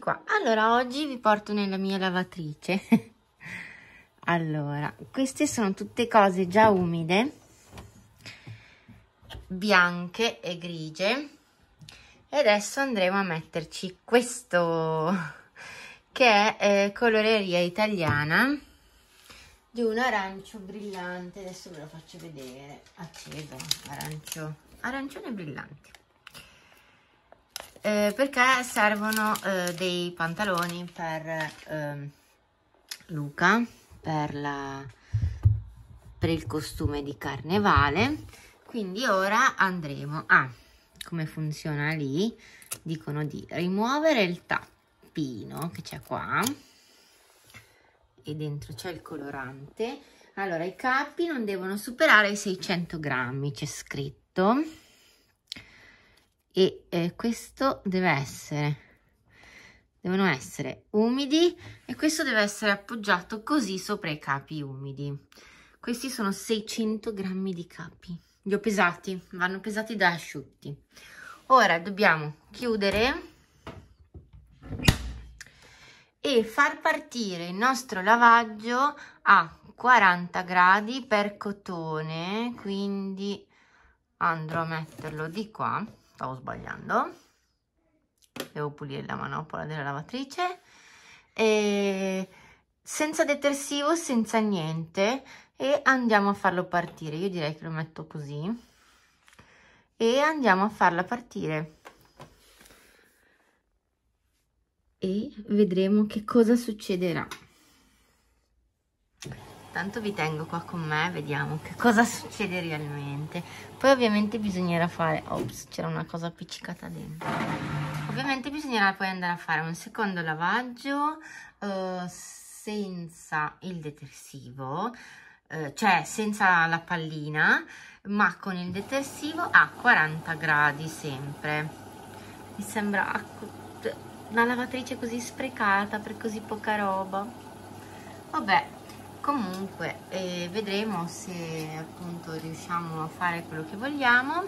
qua. Allora, oggi vi porto nella mia lavatrice. Allora, queste sono tutte cose già umide, bianche e grigie. E adesso andremo a metterci questo che è coloreria italiana di un arancio brillante. Adesso ve lo faccio vedere, acceso, arancione brillante. Perché servono dei pantaloni per Luca, per il costume di carnevale. Quindi ora andremo a, come funziona lì, dicono di rimuovere il tappino che c'è qua e dentro c'è il colorante. Allora, i capi non devono superare i 600 grammi, c'è scritto. E questo devono essere umidi e questo deve essere appoggiato così sopra i capi umidi. Questi sono 600 grammi di capi. Li ho pesati, vanno pesati da asciutti. Ora dobbiamo chiudere e far partire il nostro lavaggio a 40 gradi per cotone, quindi andrò a metterlo di qua. Stavo sbagliando, devo pulire la manopola della lavatrice, e senza detersivo, senza niente, e andiamo a farlo partire. Io direi che lo metto così e andiamo a farla partire e vedremo che cosa succederà. Tanto vi tengo qua con me, vediamo che cosa succede realmente. Poi ovviamente bisognerà fare, ops, c'era una cosa appiccicata dentro. Ovviamente bisognerà poi andare a fare un secondo lavaggio senza il detersivo, cioè senza la pallina, ma con il detersivo a 40 gradi sempre. Mi sembra una lavatrice così sprecata per così poca roba. Vabbè. Comunque vedremo se appunto riusciamo a fare quello che vogliamo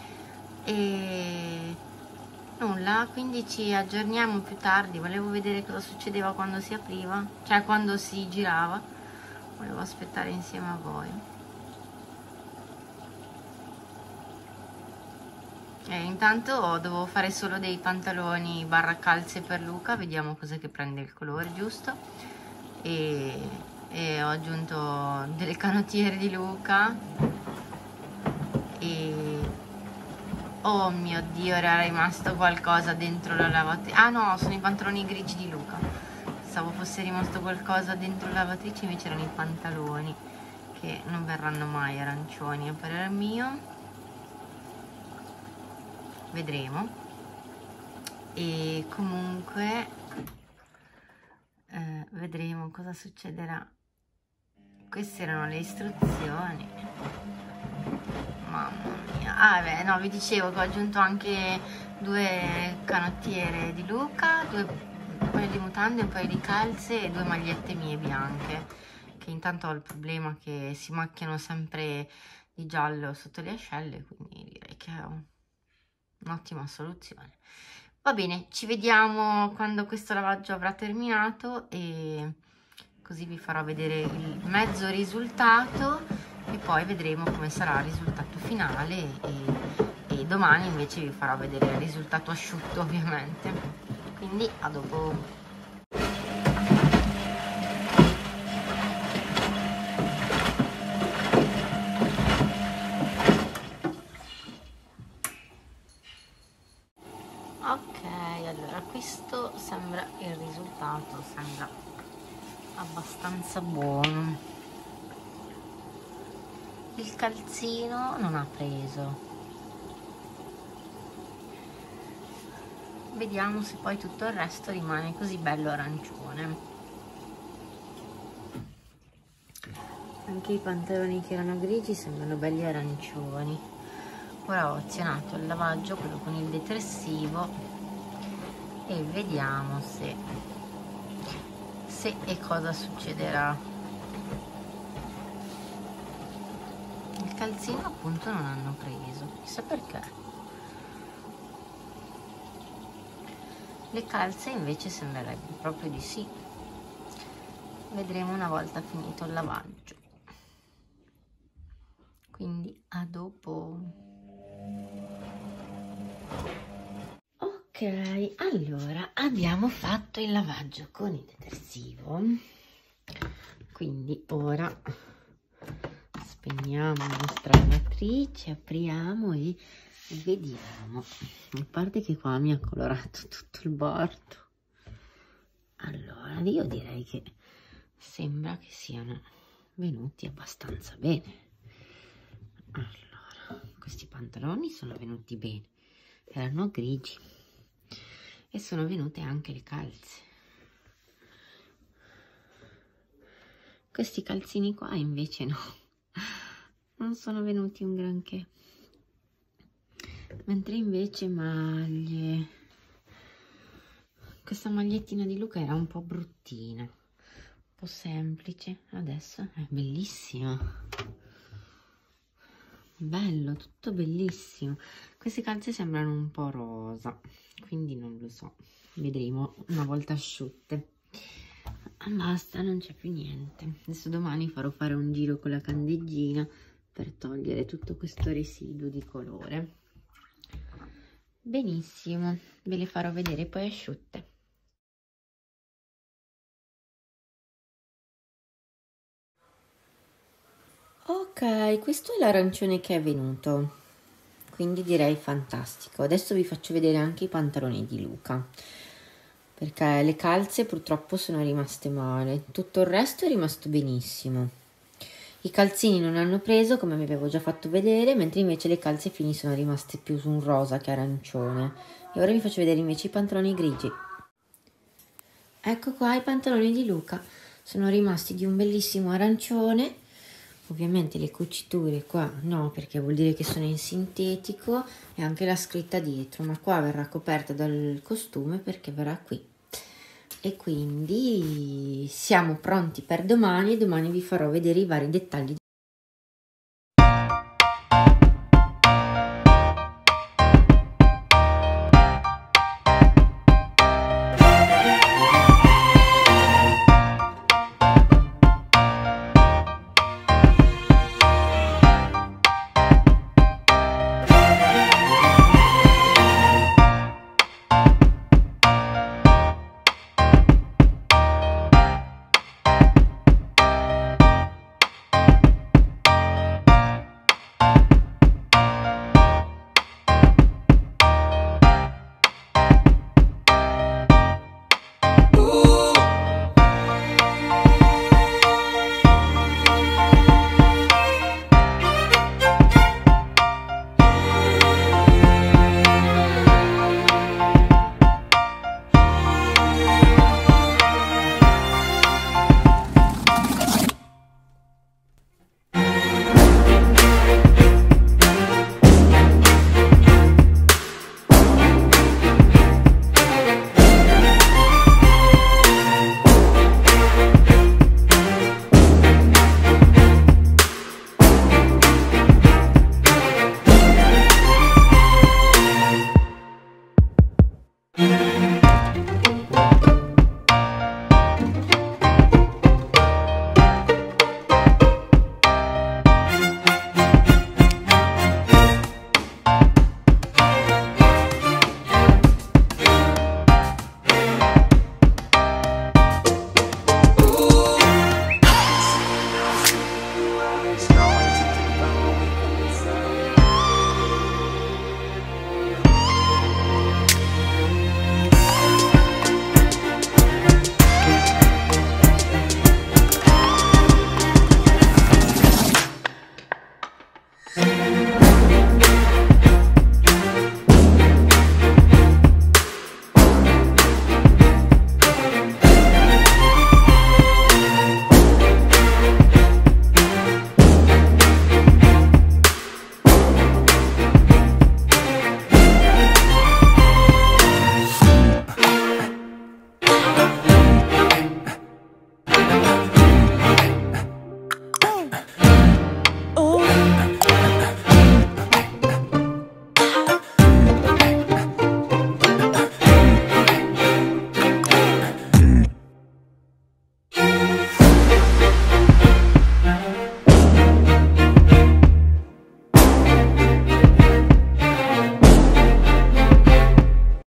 e nulla, quindi ci aggiorniamo più tardi. Volevo vedere cosa succedeva quando si apriva, cioè quando si girava, volevo aspettare insieme a voi. Intanto devo fare solo dei pantaloni barra calze per Luca, vediamo cos'è che prende il colore giusto. E ho aggiunto delle canottiere di Luca e oh mio Dio, era rimasto qualcosa dentro la lavatrice. Ah no, sono i pantaloni grigi di Luca, pensavo fosse rimasto qualcosa dentro la lavatrice, invece erano i pantaloni, che non verranno mai arancioni a parer mio, vedremo. E comunque vedremo cosa succederà. Queste erano le istruzioni, mamma mia. Ah beh, no, vi dicevo che ho aggiunto anche 2 canottiere di Luca, un paio di mutande, un paio di calze e 2 magliette mie bianche, che intanto ho il problema che si macchiano sempre di giallo sotto le ascelle, quindi direi che è un'ottima soluzione. Va bene, ci vediamo quando questo lavaggio avrà terminato e così vi farò vedere il mezzo risultato e poi vedremo come sarà il risultato finale e domani invece vi farò vedere il risultato asciutto, ovviamente. Quindi a dopo. Ok, allora questo sembra il risultato, sembra abbastanza buono. Il calzino non ha preso, vediamo se poi tutto il resto rimane così bello arancione. Anche i pantaloni che erano grigi sembrano belli arancioni. Ora ho azionato il lavaggio, quello con il detersivo, e vediamo se e cosa succederà. Il calzino appunto non hanno preso, chissà perché. Le calze invece sembrerebbe proprio di sì. Vedremo una volta finito il lavaggio. Quindi a dopo. Ok, allora abbiamo fatto il lavaggio con il detersivo, quindi ora spegniamo la nostra lavatrice, apriamo e vediamo. A parte che qua mi ha colorato tutto il bordo. Allora io direi che sembra che siano venuti abbastanza bene. Allora, questi pantaloni sono venuti bene, erano grigi, e sono venute anche le calze. Questi calzini qua invece no, non sono venuti un granché, mentre invece maglie, questa magliettina di Luca era un po' bruttina, un po' semplice, adesso è bellissima. Bello, tutto bellissimo. Queste calze sembrano un po' rosa, quindi non lo so, vedremo una volta asciutte. Basta, non c'è più niente. Adesso domani farò fare un giro con la candeggina per togliere tutto questo residuo di colore. Benissimo, ve le farò vedere poi asciutte. Ok, questo è l'arancione che è venuto, quindi direi fantastico. Adesso vi faccio vedere anche i pantaloni di Luca, perché le calze purtroppo sono rimaste male, tutto il resto è rimasto benissimo. I calzini non hanno preso, come vi avevo già fatto vedere, mentre invece le calze fini sono rimaste più su un rosa che arancione. E ora vi faccio vedere invece i pantaloni grigi. Ecco qua i pantaloni di Luca, sono rimasti di un bellissimo arancione. Ovviamente le cuciture qua no, perché vuol dire che sono in sintetico, e anche la scritta dietro, ma qua verrà coperta dal costume perché verrà qui. E quindi siamo pronti per domani, e domani vi farò vedere i vari dettagli.